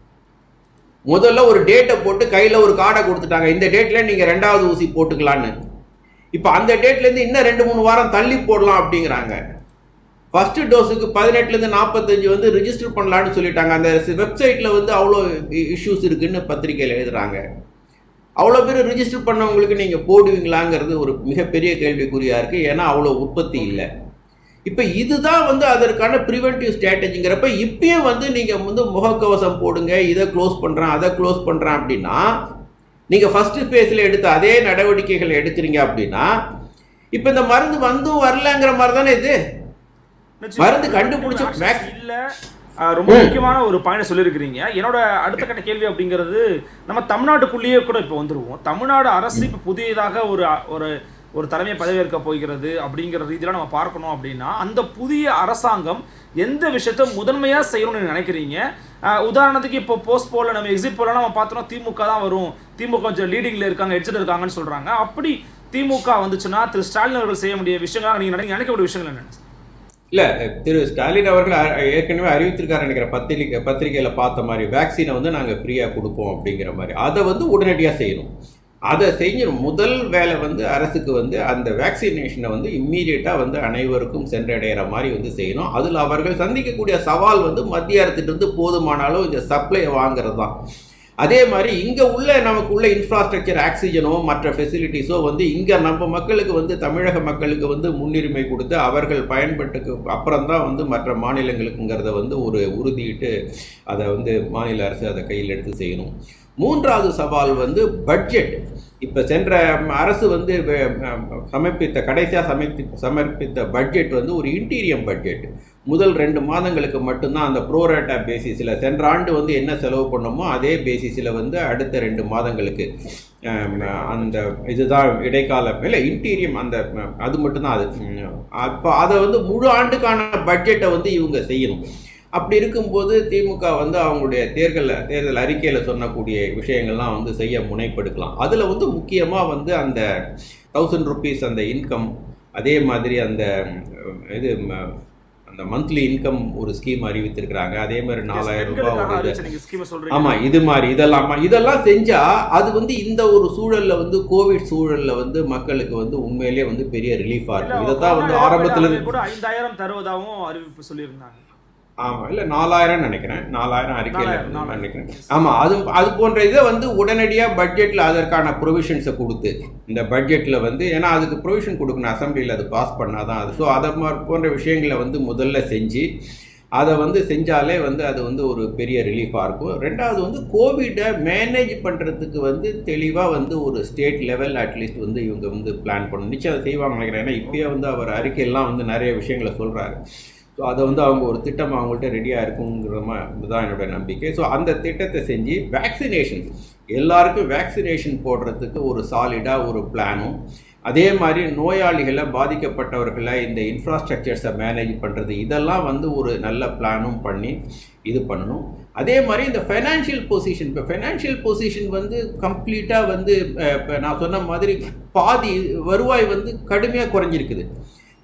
முதல்ல ஒரு டேட்டை போட்டு கையில் ஒரு கார்டை கொடுத்துட்டாங்க, இந்த டேட்டில் நீங்கள் ரெண்டாவது ஊசி போட்டுக்கலான்னு. இப்போ அந்த டேட்லேருந்து இன்னும் ரெண்டு மூணு வாரம் தள்ளி போடலாம் அப்படிங்கிறாங்க. ஃபர்ஸ்ட் டோஸுக்கு பதினெட்டுலேருந்து நாற்பத்தஞ்சு வந்து ரிஜிஸ்டர் பண்ணலான்னு சொல்லிட்டாங்க. அந்த வெப்சைட்டில் வந்து அவ்வளோ இஷ்யூஸ் இருக்குன்னு பத்திரிக்கையில் எழுதுறாங்க. அவ்வளோ பேர் ரிஜிஸ்டர் பண்ணவங்களுக்கு நீங்கள் போடுவீங்களாங்கிறது ஒரு மிகப்பெரிய கேள்விக்குறியாக இருக்குது. ஏன்னா அவ்வளோ உற்பத்தி இல்லை. இப்போ இதுதான் வந்து அதற்கான ப்ரிவென்டிவ் ஸ்ட்ராட்டஜிங்கிறப்ப இப்பயும் வந்து நீங்கள் வந்து முகக்கவசம் போடுங்க, இதை க்ளோஸ் பண்ணுறேன் அதை க்ளோஸ் பண்ணுறேன் அப்படின்னா, நீங்கள் ஃபஸ்ட்டு ஃபேஸில் எடுத்த அதே நடவடிக்கைகள் எடுக்கிறீங்க அப்படின்னா, இப்போ இந்த மருந்து வந்தும் வரலங்கிற மாதிரி தானே இது. மருந்து கண்டுபிடிச்ச இல்லை. ரொம்ப முக்கியமான ஒரு பாயிண்ட் சொல்லியிருக்கிறீங்க. என்னோட அடுத்த கட்ட கேள்வி அப்படிங்கிறது, நம்ம தமிழ்நாட்டுக்குள்ளேயே கூட இப்போ வந்துருவோம். தமிழ்நாடு அரசு இப்போ புதியதாக ஒரு ஒரு ஒரு தலைமை பதவியேற்க போகிறது அப்படிங்கிற ரீதியில் நம்ம பார்க்கணும் அப்படின்னா, அந்த புதிய அரசாங்கம் எந்த விஷயத்த முதன்மையாக செய்யணும்னு நினைக்கிறீங்க? உதாரணத்துக்கு இப்போ போஸ்ட் போல நம்ம எக்ஸிட் போல நம்ம பார்த்தோம்னா திமுக தான் வரும், திமுக கொஞ்சம் லீடிங்கில் இருக்காங்க, எட்ஜில் இருக்காங்கன்னு சொல்கிறாங்க. அப்படி திமுக வந்துச்சுன்னா திரு ஸ்டாலின் அவர்கள் செய்ய வேண்டிய விஷயங்களாக நீங்கள் நினைக்கக்கூடிய விஷயங்கள் என்ன? இல்லை, திரு ஸ்டாலின் அவர்கள் ஏற்கனவே அறிவித்திருக்காரு நினைக்கிற பத்திரிக்கை பத்திரிகையில் பார்த்த மாதிரி வேக்சினை வந்து நாங்கள் ஃப்ரீயாக கொடுப்போம் அப்படிங்கிற மாதிரி. அதை வந்து உடனடியாக செய்யணும். அதை செஞ்சிடும். முதல் வேலை வந்து அரசுக்கு வந்து அந்த வேக்சினேஷனை வந்து இம்மீடியட்டாக வந்து அனைவருக்கும் சென்றடைகிற மாதிரி வந்து செய்யணும். அதில் அவர்கள் சந்திக்கக்கூடிய சவால் வந்து மத்திய அரசிலிருந்து போதுமானாலும் இந்த சப்ளையை வாங்குறது தான். அதே மாதிரி இங்கே உள்ள நமக்கு உள்ள இன்ஃப்ராஸ்ட்ரக்சர், ஆக்சிஜனோ மற்ற ஃபெசிலிட்டிஸோ வந்து இங்கே நம்ம மக்களுக்கு வந்து தமிழக மக்களுக்கு வந்து முன்னுரிமை கொடுத்து அவர்கள் பயன்பட்டுக்கு அப்புறம் தான் வந்து மற்ற மாநிலங்களுக்குங்கிறத வந்து ஒரு உறுதியிட்டு அதை வந்து மாநில அரசு அதை கையில் எடுத்து செய்யணும். மூன்றாவது சவால் வந்து பட்ஜெட். இப்போ சென்ற அரசு வந்து சமர்ப்பித்த கடைசியாக சமர்ப்பி சமர்ப்பித்த பட்ஜெட் வந்து ஒரு இன்டீரியம் பட்ஜெட். முதல் ரெண்டு மாதங்களுக்கு மட்டும்தான் அந்த ப்ரோரேட்டா பேசிஸில் சென்ற ஆண்டு வந்து என்ன செலவு பண்ணோமோ அதே பேசிஸில் வந்து அடுத்த ரெண்டு மாதங்களுக்கு அந்த இதுதான் இடைக்கால இல்லை இன்டீரியம் அந்த அது மட்டும்தான் அது. அப்போ அதை வந்து முழு ஆண்டுக்கான பட்ஜெட்டை வந்து இவங்க செய்யணும். அப்படி இருக்கும்போது திமுக வந்து அவங்களுடைய தேர்தல் தேர்தல் அறிக்கையில் சொன்னக்கூடிய விஷயங்கள்லாம் வந்து செய்ய முனைப்படுக்கலாம். அதில் வந்து முக்கியமாக வந்து அந்த தௌசண்ட் ருபீஸ் அந்த இன்கம், அதே மாதிரி அந்த இது அந்த மந்த்லி இன்கம் ஒரு ஸ்கீம் அறிவித்திருக்கிறாங்க. அதே மாதிரி நாலாயிரம் ரூபாய். ஆமாம், இது மாதிரி இதெல்லாம் இதெல்லாம் செஞ்சால் அது வந்து இந்த ஒரு சூழலில் வந்து கோவிட் சூழலில் வந்து மக்களுக்கு வந்து உண்மையிலேயே வந்து பெரிய ரிலீஃபாக இருக்கும். இதை தான் வந்து ஆரம்பத்தில் கூட ஐந்தாயிரம் தருவதாகவும் அறிவிப்பு சொல்லியிருந்தாங்க. ஆமாம், இல்லை நாலாயிரம் நினைக்கிறேன், நாலாயிரம் அறிக்கையில் நினைக்கிறேன். ஆமாம், அது அது போன்ற இதை வந்து உடனடியாக பட்ஜெட்டில் அதற்கான ப்ரொவிஷன்ஸை கொடுத்து இந்த பட்ஜெட்டில் வந்து, ஏன்னா அதுக்கு ப்ரொவிஷன் கொடுக்கணும், அசம்பிளியில் அது பாஸ் பண்ணால் தான் அது. ஸோ அதை போன்ற விஷயங்களை வந்து முதல்ல செஞ்சு அதை வந்து செஞ்சாலே வந்து அது வந்து ஒரு பெரிய ரிலீஃபாக இருக்கும். ரெண்டாவது வந்து கோவிடை மேனேஜ் பண்ணுறதுக்கு வந்து தெளிவாக வந்து ஒரு ஸ்டேட் லெவல் அட்லீஸ்ட் வந்து இவங்க வந்து பிளான் பண்ணணும். நிச்சயம் அதை செய்வாங்க நினைக்கிறேன். ஏன்னா இப்போயே வந்து அவர் அறிக்கையெல்லாம் வந்து நிறைய விஷயங்களை சொல்கிறாரு. ஸோ அதை வந்து அவங்க ஒரு திட்டம் அவங்கள்ட்ட ரெடியாக இருக்குங்கிற மாதிரி தான் என்னோடய நம்பிக்கை. ஸோ அந்த திட்டத்தை செஞ்சு வேக்சினேஷன் எல்லாருக்கும் வேக்சினேஷன் போடுறதுக்கு ஒரு சாலிடாக ஒரு பிளானும், அதே மாதிரி நோயாளிகளை பாதிக்கப்பட்டவர்களை இந்த இன்ஃப்ராஸ்ட்ரக்சர்ஸை மேனேஜ் பண்ணுறது, இதெல்லாம் வந்து ஒரு நல்ல பிளானும் பண்ணி இது பண்ணணும். அதே மாதிரி இந்த ஃபைனான்ஷியல் பொசிஷன், இப்போ ஃபைனான்ஷியல் பொசிஷன் வந்து கம்ப்ளீட்டாக வந்து இப்போ நான் சொன்ன மாதிரி பாதி வருவாய் வந்து கடுமையாக குறைஞ்சிருக்குது.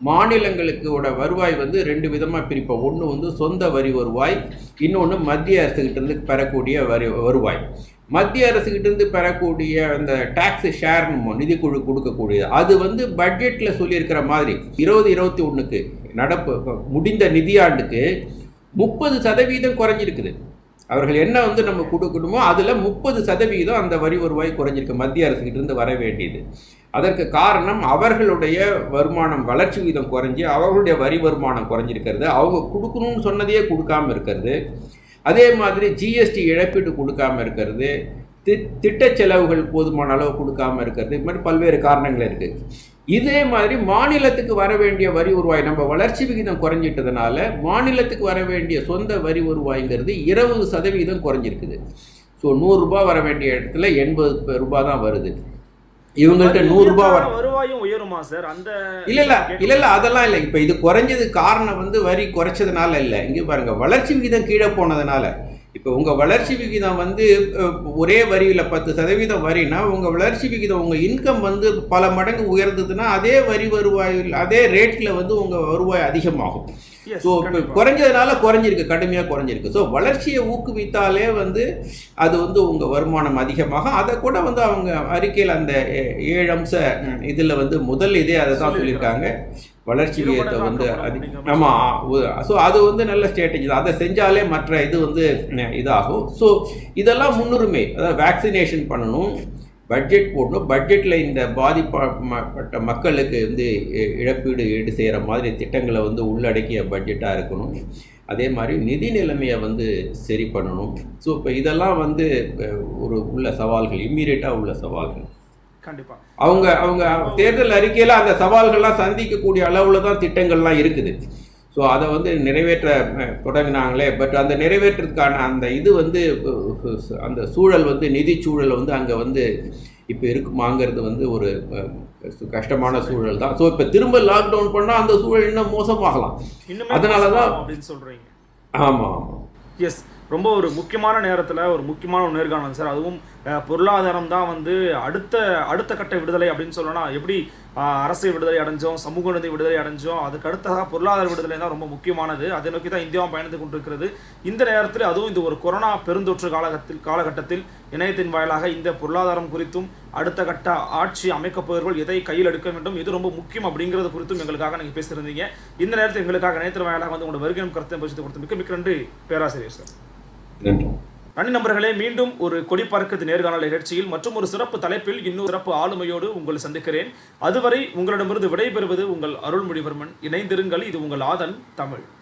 மாநிலங்களுக்கோட வருவாய் வந்து ரெண்டு விதமாக பிரிப்போம். ஒன்று வந்து சொந்த வரி வருவாய், இன்னொன்று மத்திய அரசுகிட்டேருந்து பெறக்கூடிய வரி வருவாய். மத்திய அரசுகிட்டேருந்து பெறக்கூடிய அந்த டாக்ஸ் ஷேர் நிதிக்குழு கொடுக்கக்கூடியது, அது வந்து பட்ஜெட்டில் சொல்லியிருக்கிற மாதிரி இருபது இருபத்தி ஒன்றுக்கு நடப்பு முடிந்த நிதியாண்டுக்கு முப்பது சதவீதம் குறைஞ்சிருக்குது. அவர்கள் என்ன வந்து நம்ம கொடுக்கணுமோ அதில் முப்பது சதவீதம் அந்த வரி வருவாய் குறைஞ்சிருக்கு மத்திய அரசுகிட்டேருந்து வர வேண்டியது. அதற்கு காரணம் அவர்களுடைய வருமானம் வளர்ச்சி வீதம் குறைஞ்சி அவர்களுடைய வரி வருமானம் குறைஞ்சிருக்கிறது, அவங்க கொடுக்கணும்னு சொன்னதையே கொடுக்காம இருக்கிறது, அதே மாதிரி ஜிஎஸ்டி இழப்பீடு கொடுக்காம இருக்கிறது, தி திட்ட செலவுகள் போதுமான அளவு கொடுக்காம இருக்கிறது, இது மாதிரி பல்வேறு காரணங்கள் இருக்குது. இதே மாதிரி மாநிலத்துக்கு வர வேண்டிய வரி வருவாய் நம்ம வளர்ச்சி விகிதம் குறைஞ்சிட்டதுனால மாநிலத்துக்கு வர வேண்டிய சொந்த வரி வருவாய்ங்கிறது இருபது சதவீதம் குறைஞ்சிருக்குது. ஸோ நூறுரூபா வர வேண்டிய இடத்துல எண்பது ரூபாய் தான் வருது. இவங்கள்ட்ட நூறு ரூபாய் வர வருவாயும் உயருமா சார்? அந்த இல்ல இல்ல இல்ல இல்ல அதெல்லாம் இல்லை. இப்ப இது குறைஞ்சது காரணம் வந்து வரி குறைச்சதுனால இல்லை. இங்க பாருங்க, வளர்ச்சி விகிதம் கீழே போனதுனால. இப்போ உங்கள் வளர்ச்சி விகிதம் வந்து ஒரே வரியில் பத்து சதவீதம் வரினா உங்கள் வளர்ச்சி விகிதம் உங்கள் இன்கம் வந்து பல மடங்கு உயர்ந்ததுன்னா அதே வரி வருவாயில் அதே ரேட்டில் வந்து உங்கள் வருவாய் அதிகமாகும். ஸோ இப்போ குறைஞ்சதுனால குறைஞ்சிருக்கு, கடுமையாக குறைஞ்சிருக்கு. ஸோ வளர்ச்சியை ஊக்குவித்தாலே வந்து அது வந்து உங்கள் வருமானம் அதிகமாகும். அதை கூட வந்து அவங்க அறிக்கையில் அந்த ஏழு அம்ச இதில் வந்து முதல் இதே அதை தான் சொல்லியிருக்காங்க, வளர்ச்சி விகிதத்தை வந்து அது. ஆமாம், ஸோ அது வந்து நல்ல ஸ்ட்ராட்டஜி தான். அதை செஞ்சாலே மற்ற இது வந்து இதாகும். ஸோ இதெல்லாம் முன்னுரிமை. அதாவது வேக்சினேஷன் பண்ணணும், பட்ஜெட் போடணும், பட்ஜெட்டில் இந்த பாதிப்பட்ட மக்களுக்கு வந்து இழப்பீடு ஈடு செய்கிற மாதிரி திட்டங்களை வந்து உள்ளடக்கிய பட்ஜெட்டாக இருக்கணும். அதே மாதிரி நிதி நிலைமையை வந்து சரி பண்ணணும். ஸோ இப்போ இதெல்லாம் வந்து ஒரு உள்ள சவால்கள், இம்மீடியட்டாக உள்ள சவால்கள். கண்டிப்பாக அவங்க அவங்க தேர்தல் அறிக்கையில் அந்த சவால்கள்லாம் சந்திக்கக்கூடிய அளவில் தான் திட்டங்கள்லாம் இருக்குது. ஸோ அதை வந்து நிறைவேற்ற தொடங்கினாங்களே, பட் அந்த நிறைவேற்றத்துக்கான அந்த இது வந்து அந்த சூழல் வந்து நிதி சூழல் வந்து அங்கே வந்து இப்போ இருக்குமாங்கிறது வந்து ஒரு கஷ்டமான சூழல் தான். ஸோ இப்போ திரும்ப லாக்டவுன் பண்ணால் அந்த சூழல் இன்னும் மோசமாகலாம். அதனால தான் அப்படின்னு சொல்கிறீங்க. ஆமாம் ஆமாம் எஸ், ரொம்ப ஒரு முக்கியமான நேரத்தில் ஒரு முக்கியமான ஒரு நேர்காணல் சார். அதுவும் பொருளாதாரம் தான் வந்து அடுத்த அடுத்த கட்ட விடுதலை அப்படின்னு சொல்லணும். எப்படி அரசியல் விடுதலை அடைஞ்சோம், சமூக நீதி விடுதலை அடைஞ்சோம், அதுக்கு அடுத்ததாக பொருளாதார விடுதலை தான் ரொம்ப முக்கியமானது. அதை நோக்கி தான் இந்தியாவும் பயணித்து கொண்டிருக்கிறது. இந்த நேரத்தில் அதுவும் இந்த ஒரு கொரோனா பெருந்தொற்று காலகட்டத்தில் காலகட்டத்தில் இணையத்தின் வாயிலாக இந்த பொருளாதாரம் குறித்தும் அடுத்த கட்ட ஆட்சி அமைக்கப்படுவர்கள் எதை கையில் எடுக்க வேண்டும், இது ரொம்ப முக்கியம் அப்படிங்கிறது குறித்தும் எங்களுக்காக நீங்கள் பேசியிருந்தீங்க. இந்த நேரத்தில் எங்களுக்காக இணையத்தின் வாயிலாக வந்து உங்களோட வருகையும் கருத்தை பரிசீலித்து கொடுத்து மிக்க மிக்க நன்றி பேராசிரியர் சார். நன்றி. நன்றி நண்பர்களே, மீண்டும் ஒரு கொடி பறக்குது நேர்காணல் நிகழ்ச்சியில் மற்றும் ஒரு சிறப்பு தலைப்பில் இன்னும் சிறப்பு ஆளுமையோடு உங்களை சந்திக்கிறேன். அதுவரை உங்களிடமிருந்து விடைபெறுவது உங்கள் அருள்மொழிவர்மன். இணைந்திருங்கள். இது உங்கள் ஆதன் தமிழ்.